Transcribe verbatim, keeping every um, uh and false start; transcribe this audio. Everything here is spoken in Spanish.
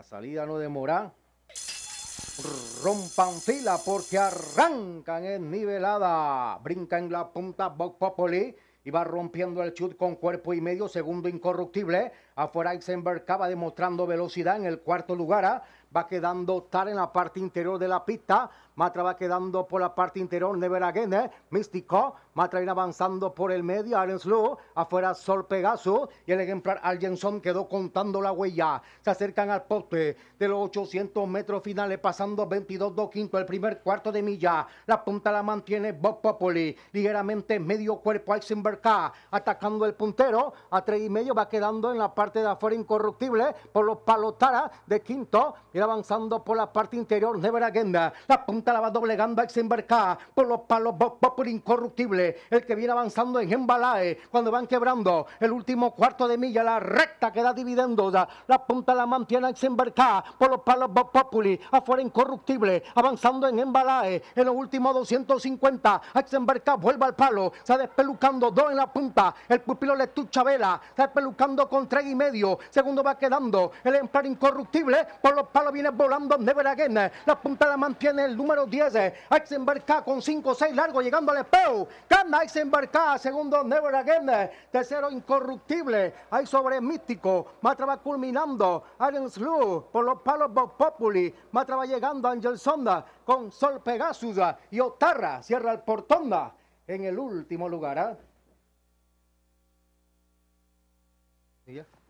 La salida no demora. Rompan fila porque arrancan en nivelada. Brinca en la punta Vox Populi y va rompiendo el chut con cuerpo y medio. Segundo Incorruptible. Afuera Eisenberg va demostrando velocidad en el cuarto lugar. Va quedando Tar en la parte interior de la pista. Matra va quedando por la parte interior. Never Again. Místico. Matra viene avanzando por el medio. Aaron Slow. Afuera Sol Pegaso. Y el ejemplar Aljenson quedó contando la huella. Se acercan al poste de los ochocientos metros finales. Pasando veintidós dos quinto. El primer cuarto de milla. La punta la mantiene Vox Populi. Ligeramente medio cuerpo Eisenberg K. Atacando el puntero. A tres y medio va quedando en la parte de afuera Incorruptible. Por los palos Tara de quinto. Y avanzando por la parte interior Never Again. La punta la va doblegando Eisenberg K. Por los palos Vox Populi Incorruptible. El que viene avanzando en Embalae. Cuando van quebrando el último cuarto de milla. La recta que da dividendos. La punta la mantiene Eisenberg K. Por los palos Vox Populi. Afuera Incorruptible. Avanzando en Embalae. En los últimos doscientos cincuenta. Eisenberg K vuelve al palo. Está despelucando dos en la punta. El pupilo Letucha Vela. Está despelucando con tres y medio. Segundo va quedando el ejemplar Incorruptible. Por los palos viene volando Never Again. La punta la mantiene el número diez. Eisenberg K con cinco seis largo llegando al espejo. Gana Eisenberg K. Segundo Never Again. Tercero Incorruptible. Ahí sobre Místico. Matra va culminando. Aaron Slow por los palos Vox Populi. Matra va llegando Angel Sonda con Sol Pegasus. Y Otarra cierra el portón en el último lugar. ¿eh? ¿Y ya?